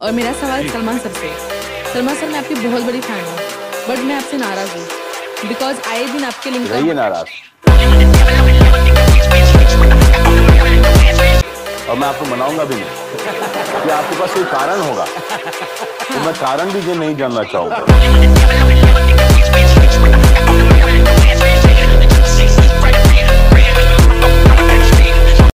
और मेरा सवाल सलमान सर से। सलमान सर, मैं आपकी बहुत बड़ी फैन हूँ, बट मैं आपसे नाराज हूँ बिकॉज आए दिन आपके लिंक रहिए नाराज, और मैं आपको मनाऊंगा भी नहीं कि आपके पास कोई कारण होगा, तो मैं कारण भी नहीं जानना चाहूंगा।